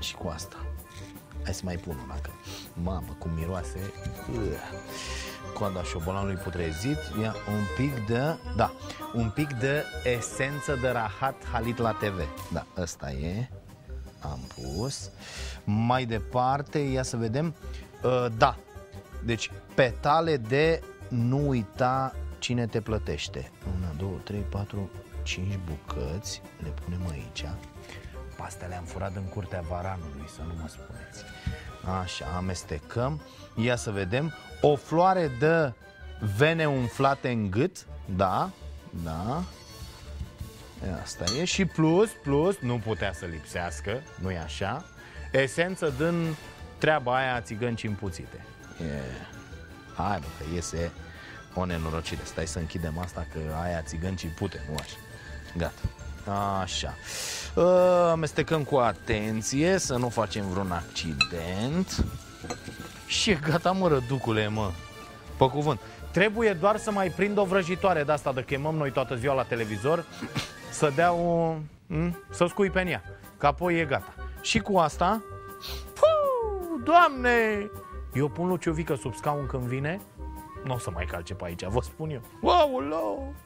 Și cu asta. Hai să mai pun una, că mamă, cum miroase. Coada șobolanului putrezit. Ia un pic de, da, un pic de esență de Rahat Halit la TV. Da, ăsta e. Am pus. Mai departe, ia să vedem. Da, deci petale de nu uita cine te plătește. 1, 2, 3, 4, 5 bucăți. Le punem aici. Astea le-am furat în curtea Varanului, să nu mă spuneți. Așa, amestecăm. Ia să vedem. O floare de vene umflate în gât. Da, da. Asta e. Și plus, nu putea să lipsească, nu-i așa, esență din treaba aia țigănci împuțite. Hai bă, că iese o nenorocire. Stai să închidem asta, că aia țigăncii pute, nu așa. Gata. Așa. Amestecăm cu atenție să nu facem vreun accident. Și e gata, mă, răducule, mă. Pe cuvânt. Trebuie doar să mai prind o vrăjitoare de asta de chemăm noi toată ziua la televizor, să dea o... să scuipe în ea, că apoi e gata. Și cu asta... Doamne! Eu pun Luciovică sub scaun când vine. Nu o să mai calce pe aici, vă spun eu. Wow!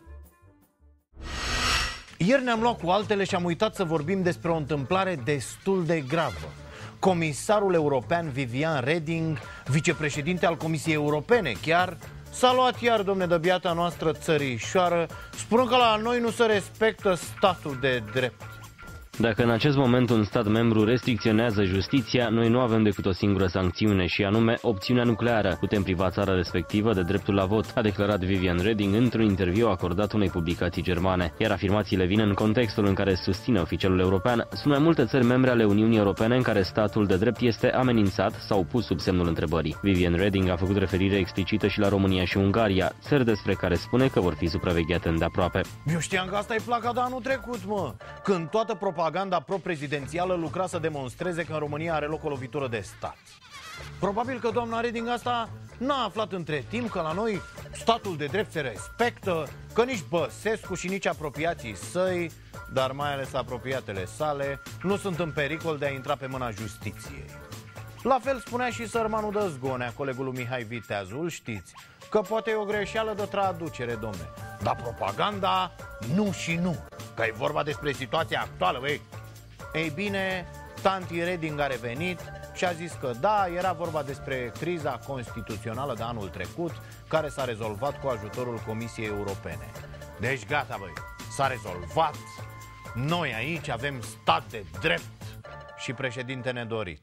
Ieri ne-am luat cu altele și am uitat să vorbim despre o întâmplare destul de gravă. Comisarul european Viviane Reding, vicepreședinte al Comisiei Europene chiar, s-a luat iar, domne, de biata noastră țărișoară, spunând că la noi nu se respectă statul de drept. Dacă în acest moment un stat membru restricționează justiția, noi nu avem decât o singură sancțiune și anume opțiunea nucleară. Putem priva țara respectivă de dreptul la vot, a declarat Viviane Reding într-un interviu acordat unei publicații germane. Iar afirmațiile vin în contextul în care susține oficialul european. Sunt mai multe țări membre ale Uniunii Europene în care statul de drept este amenințat sau pus sub semnul întrebării. Viviane Reding a făcut referire explicită și la România și Ungaria, țări despre care spune că vor fi supravegheate îndeaproape. Eu știam că asta e placa de anul trecut, mă, când toată propaganda pro-prezidențială lucra să demonstreze că în România are loc o lovitură de stat. Probabil că doamna Reding asta n-a aflat între timp că la noi statul de drept se respectă, că nici Băsescu și nici apropiații săi, dar mai ales apropiatele sale, nu sunt în pericol de a intra pe mâna justiției. La fel spunea și sărmanul de Zgonea, colegul lui Mihai Viteazul, știți, că poate e o greșeală de traducere, domne, dar propaganda nu și nu, că e vorba despre situația actuală, băi. Ei bine, tanti Reding a revenit și a zis că da, era vorba despre criza constituțională de anul trecut, care s-a rezolvat cu ajutorul Comisiei Europene. Deci gata, băi, s-a rezolvat. Noi aici avem stat de drept și președinte nedorit.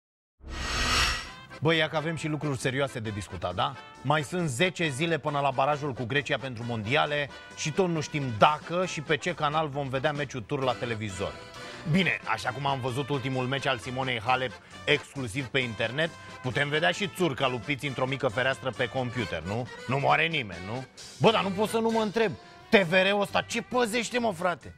Băi, ia că avem și lucruri serioase de discutat, da? Mai sunt 10 zile până la barajul cu Grecia pentru mondiale și tot nu știm dacă și pe ce canal vom vedea meciul tur la televizor. Bine, așa cum am văzut ultimul meci al Simonei Halep exclusiv pe internet, putem vedea și țurca lupiți într-o mică fereastră pe computer, nu? Nu moare nimeni, nu? Bă, dar nu pot să nu mă întreb, TVR-ul ăsta ce păzește, mă, frate?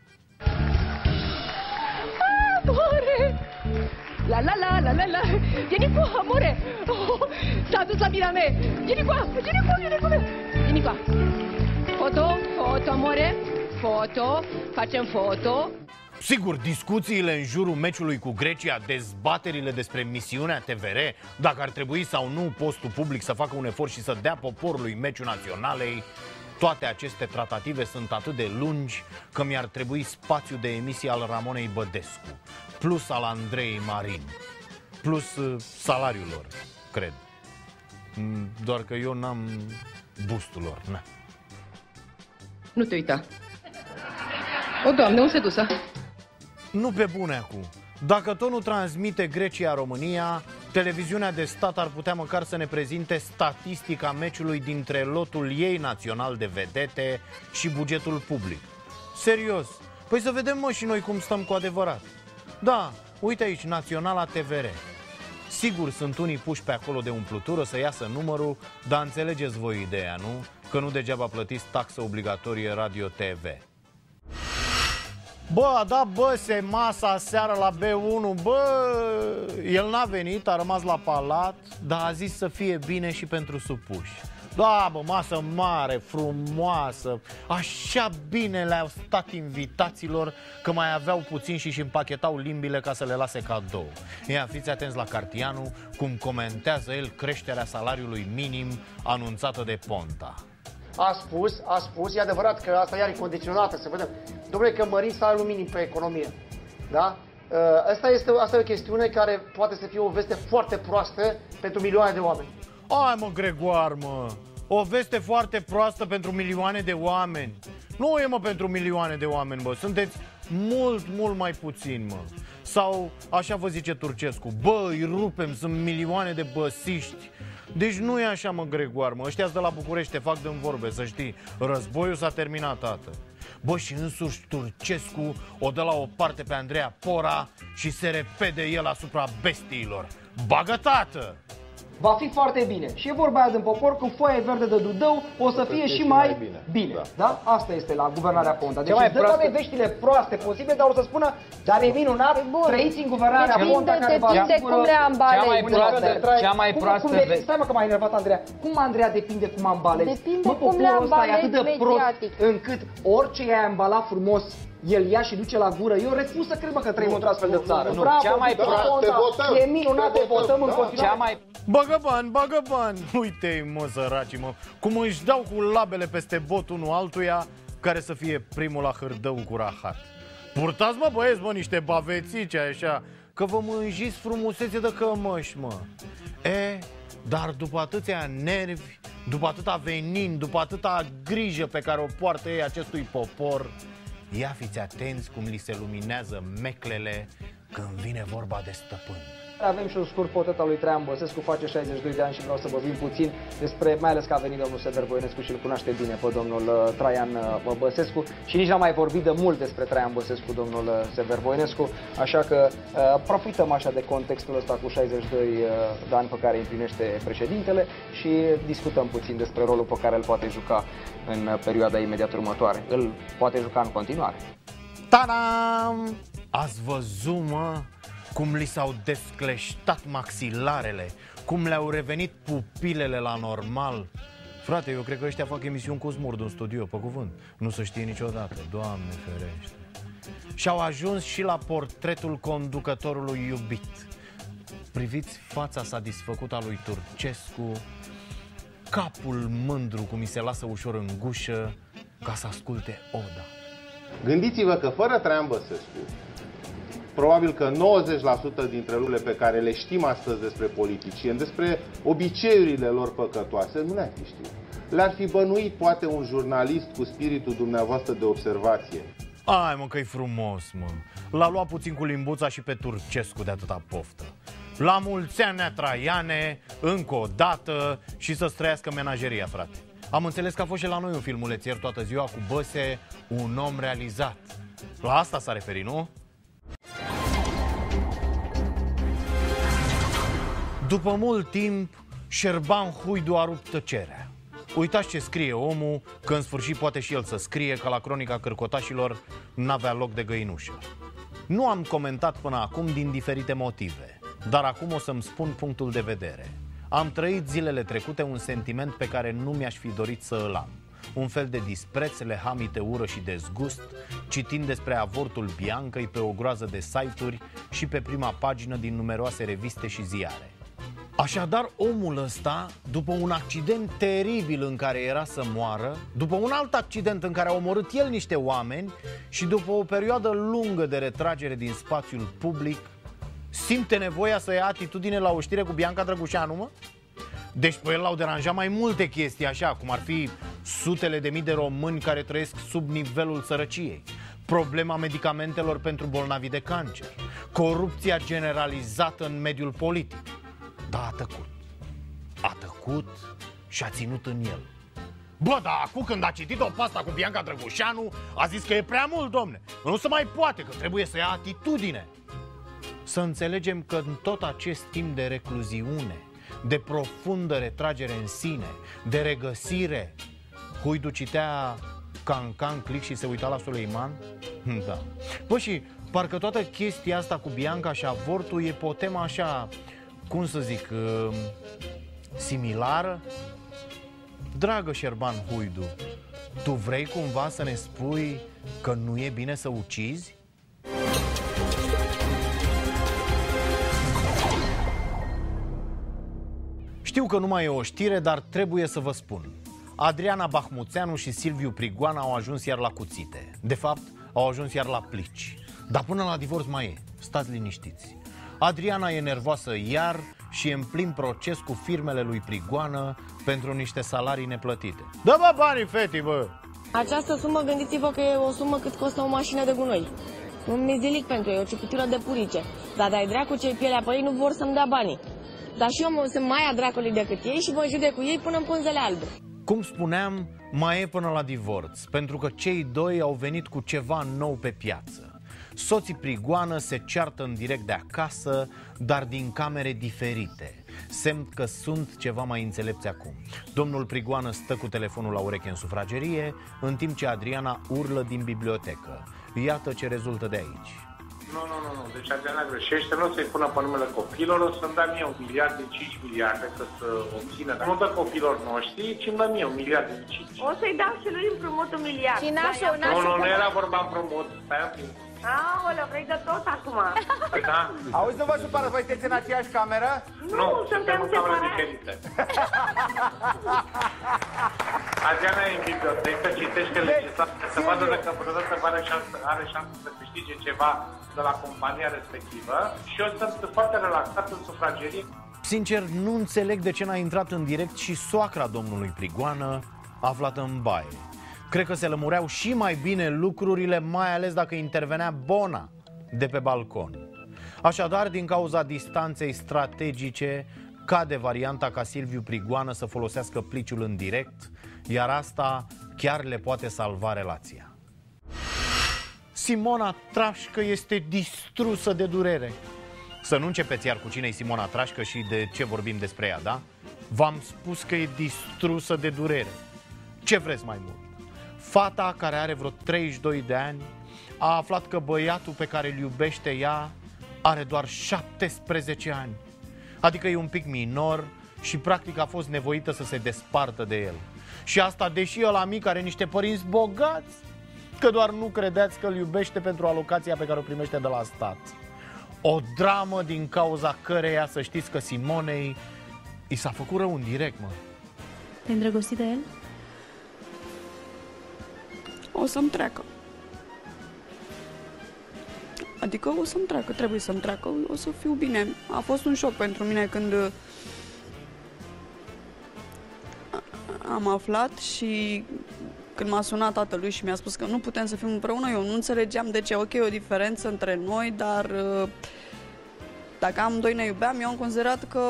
Amore! La la la la la la! Vieni qua, amore! Oh, s-a dus la mira me! Vieni qua, vieni qua, vieni qua! Vieni qua! Foto, amore! Foto, facem foto! Sigur, discuțiile în jurul meciului cu Grecia, dezbaterile despre misiunea TVR, dacă ar trebui sau nu postul public să facă un efort și să dea poporului meciul naționalei, toate aceste tratative sunt atât de lungi că mi-ar trebui spațiu de emisie al Ramonei Bădescu, plus al Andrei Marin, plus salariul lor, cred. Doar că eu n-am bustul lor, na. Nu te uita. O, Doamne, unde se dusă? Nu pe bune acum. Dacă tot nu transmite Grecia-România, televiziunea de stat ar putea măcar să ne prezinte statistica meciului dintre lotul ei național de vedete și bugetul public. Serios. Păi să vedem, mă, și noi cum stăm cu adevărat. Da, uite aici, Naționala TVR. Sigur, sunt unii puși pe acolo de umplutură să iasă numărul, dar înțelegeți voi ideea, nu? Că nu degeaba plătiți taxă obligatorie Radio TV. Bă, a dat Băse masa seara la B1, bă, el n-a venit, a rămas la palat, dar a zis să fie bine și pentru supuși. Da, bă, masă mare, frumoasă. Așa bine le-au stat invitaților că mai aveau puțin și își împachetau limbile ca să le lase cadou. Ia, fiți atenți la Cartianu cum comentează el creșterea salariului minim anunțată de Ponta. A spus, e adevărat că asta iar e condiționată, să vedem. Dom'le, că mărim salariul minim pe economie, da? Asta e o chestiune care poate să fie o veste foarte proastă pentru milioane de oameni. Ai, mă, Gregoar, mă, o veste foarte proastă pentru milioane de oameni. Nu e, mă, pentru milioane de oameni, bă, sunteți mult mai puțini, mă. Sau, așa vă zice Turcescu, bă, îi rupem, sunt milioane de băsiști. Deci nu e așa, mă, Gregoar, mă, ăștia-s de la București, te fac din vorbe, să știi. Războiul s-a terminat, tată. Bă, și însuși Turcescu o dă la o parte pe Andreea Pora și se repede el asupra bestiilor. Bagă, tată! Va fi foarte bine. Și e vorba aia din popor, când foaia verde de Dudău o să fie și mai bine. Da? Asta este la guvernarea Ponta. Deci dă toate veștile proaste posibile, dar o să spună, dar e minunat, trăiți în guvernarea Ponta care va cum le ambalezi. Cea mai proastă veste. Stai, mă, că m-a enervat Andreea. Cum, Andreea, depinde cum ambalezi? Depinde cum le ambalezi atât de prost încât orice i-ai ambalat frumos, el ia și duce la gură. Eu refuz să cred, mă, că trăim într-o astfel de țară. Cea mai proastă. E minunat, te votăm în continuare. Bagă bani! Uite-i, mă, săracii, mă, cum își dau cu labele peste bot unul altuia care să fie primul la hârdău cu rahat. Purtați, mă, băieți, mă, niște bavețici așa, că vă mânjiți frumusețe de cămăși, mă. Dar după atâția nervi, după atâta venin, după atâta grijă pe care o poartă ei acestui popor, ia fiți atenți cum li se luminează meclele când vine vorba de stăpâni. Avem și un scurt portret al lui Traian Băsescu, face 62 de ani și vreau să vorbim puțin despre, mai ales că a venit domnul Sever Voinescu și îl cunoaște bine pe domnul Traian Băsescu și nici n-am mai vorbit de mult despre Traian Băsescu, domnul Sever Voinescu, așa că profităm așa de contextul ăsta cu 62 de ani pe care îi împlinește președintele și discutăm puțin despre rolul pe care îl poate juca în perioada imediat următoare. Îl poate juca în continuare. Ta-dam! Ați văzut, mă, cum li s-au descleștat maxilarele, cum le-au revenit pupilele la normal. Frate, eu cred că ăștia fac emisiuni cu smurd în studio, pe cuvânt. Nu se știe niciodată, Doamne ferește. Și-au ajuns și la portretul conducătorului iubit. Priviți fața satisfăcută a lui Turcescu, capul mândru cum îi se lasă ușor în gușă ca să asculte oda. Gândiți-vă că fără Traian Băsescu, probabil că 90% dintre lucrurile pe care le știm astăzi despre politicieni, despre obiceiurile lor păcătoase, nu le-ar fi știut. Le-ar fi bănuit poate un jurnalist cu spiritul dumneavoastră de observație. Ai, mă, că-i frumos, mă. L-a luat puțin cu limbuța și pe Turcescu de atâta poftă. La mulți ani, Nea Traiane, încă o dată și să-ți trăiască menageria, frate. Am înțeles că a fost și la noi un filmuleț ieri toată ziua cu Băse, un om realizat. La asta s-a referit, nu? După mult timp, Șerban Huidu a rupt tăcerea. Uitați ce scrie omul, că în sfârșit poate și el să scrie, că la Cronica Cârcotașilor n-avea loc de găinușă. Nu am comentat până acum din diferite motive, dar acum o să-mi spun punctul de vedere. Am trăit zilele trecute un sentiment pe care nu mi-aș fi dorit să îl am. Un fel de dispreț, lehamite, ură și dezgust, citind despre avortul Biancăi pe o groază de site-uri și pe prima pagină din numeroase reviste și ziare. Așadar, omul ăsta, după un accident teribil în care era să moară, după un alt accident în care a omorât el niște oameni și după o perioadă lungă de retragere din spațiul public, simte nevoia să ia atitudine la o știre cu Bianca Drăgușanu, mă? Deci pe el l-au deranjat mai multe chestii așa, cum ar fi sutele de mii de români care trăiesc sub nivelul sărăciei, problema medicamentelor pentru bolnavii de cancer, corupția generalizată în mediul politic. Dar a tăcut. A tăcut și a ținut în el. Bă, dar acum când a citit-o pe asta cu Bianca Drăgușanu, a zis că e prea mult, domne. Nu se mai poate, că trebuie să ia atitudine. Să înțelegem că în tot acest timp de recluziune, de profundă retragere în sine, de regăsire, Huidu citea Can Click și se uita la Suleiman? Da. Bă, și parcă toată chestia asta cu Bianca și avortul e pe o temă așa, cum să zic, similară. Dragă Șerban Huidu, tu vrei cumva să ne spui că nu e bine să ucizi? Știu că nu mai e o știre, dar trebuie să vă spun. Adriana Bahmuțeanu și Silviu Prigoana au ajuns iar la cuțite. De fapt, au ajuns iar la plici. Dar până la divorț mai e. Stați liniștiți. Adriana e nervoasă iar și e în plin proces cu firmele lui Prigoană pentru niște salarii neplătite. Dă-mă banii, feti, bă! Această sumă, gândiți-vă că e o sumă cât costă o mașină de gunoi. Un mizilic pentru ei, o ciupitură de purice. Dar de-ai dracu cei pielea pe ei nu vor să-mi dea banii. Dar și eu sunt mai a dracului decât ei și vă judec cu ei până în pânzele albe. Cum spuneam, mai e până la divorț, pentru că cei doi au venit cu ceva nou pe piață. Soții Prigoană se ceartă în direct de acasă, dar din camere diferite. Semn că sunt ceva mai înțelepți acum. Domnul Prigoană stă cu telefonul la ureche în sufragerie, în timp ce Adriana urlă din bibliotecă. Iată ce rezultă de aici. Nu. Deci Adriana greșește, nu o să-i pună pe numele copiilor, o să-mi dea mie 1 miliard din 5 miliarde ca să obțină. Nu dă copiilor noștri, ci îmi dă mie 1 miliard din 5. O să-i dau și lui împrumut 1 miliard. Și nașul, Nu era vorba împrumut, stai un pic. Aoleu, vrei de tot acum? Da? Auzi, nu vă supărați, voi sunteți în aceeași cameră? Nu, suntem în camere separați. diferite. Adriana e în bibliotecă, citește legislație, să vadă dacă vreodată are șansă să câștige ceva de la compania respectivă și eu sunt foarte relaxat în sufragerie. Sincer, nu înțeleg de ce n-a intrat în direct și soacra domnului Prigoană, aflată în baie. Cred că se lămureau și mai bine lucrurile, mai ales dacă intervenea Bona de pe balcon. Așadar, din cauza distanței strategice, cade varianta ca Silviu Prigoană să folosească pliciul în direct, iar asta chiar le poate salva relația. Simona Trașcă este distrusă de durere. Să nu începeți iar cu cine-i Simona Trașcă și de ce vorbim despre ea, da? V-am spus că e distrusă de durere. Ce vreți mai mult? Fata, care are vreo 32 de ani, a aflat că băiatul pe care îl iubește ea are doar 17 ani. Adică e un pic minor și practic a fost nevoită să se despartă de el. Și asta deși ăla mic are niște părinți bogați, că doar nu credeți că îl iubește pentru alocația pe care o primește de la stat. O dramă din cauza căreia să știți că Simonei i s-a făcut rău în direct, mă. Te-ai îndrăgostit de el? O să-mi treacă. Adică o să-mi treacă, trebuie să-mi treacă, o să fiu bine. A fost un șoc pentru mine când am aflat și când m-a sunat tatălui și mi-a spus că nu putem să fim împreună, eu nu înțelegeam de ce. Ok, o diferență între noi, dar dacă amândoi ne iubeam, eu am considerat că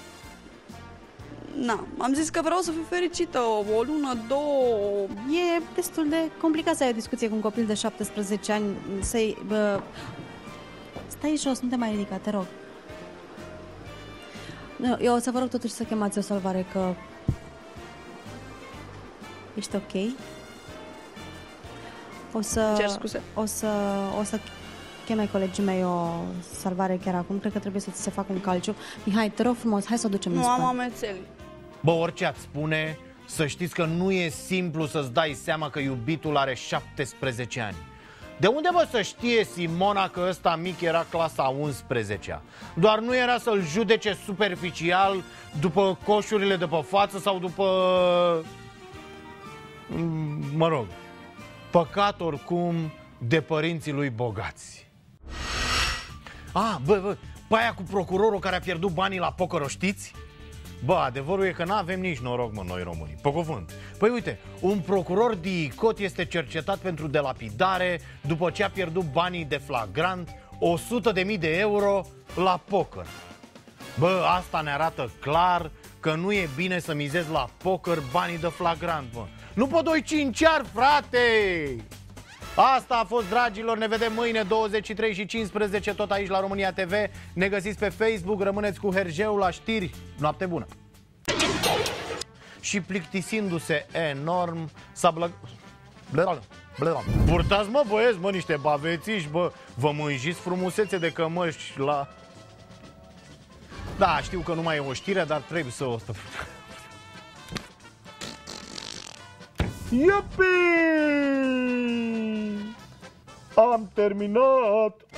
am zis că vreau să fiu fericită o lună, 2. E destul de complicat să ai o discuție cu un copil de 17 ani, să-i... Stai jos, nu te mai ridica, te rog. Eu o să vă rog totuși să chemați o salvare, că ești ok. Cer scuze. O să cheme colegii mei o salvare chiar acum. Cred că trebuie să ți se facă un calciu. Mihai, te rog frumos, hai să o ducem în Nu spate. am amețeli. Bă, orice ați spune, să știți că nu e simplu să-ți dai seama că iubitul are 17 ani. De unde, bă, să știe Simona că ăsta mic era clasa 11-a? Doar nu era să-l judece superficial după coșurile de pe față sau după... Mă rog, păcat oricum de părinții lui bogați. Bă, pe aia cu procurorul care a pierdut banii la poker, o știți? Bă, adevărul e că n-avem nici noroc, mă, noi românii, pe cuvânt. Păi uite, un procuror DICOT este cercetat pentru delapidare după ce a pierdut banii de flagrant, 100.000 de euro la poker. Bă, asta ne arată clar că nu e bine să mizezi la poker banii de flagrant, bă. Nu pe 2 cinciari, frate! Asta a fost, dragilor, ne vedem mâine 23 și 15 tot aici la România TV. Ne găsiți pe Facebook, rămâneți cu Hergeu la știri. Noapte bună! Și plictisindu-se enorm, s-a Purtați, mă, băieți, mă, niște bavețiși, bă. Vă mânjiți frumusețe de cămăși la... Da, știu că nu mai e o știre, dar trebuie să o... Iupi! Am terminat!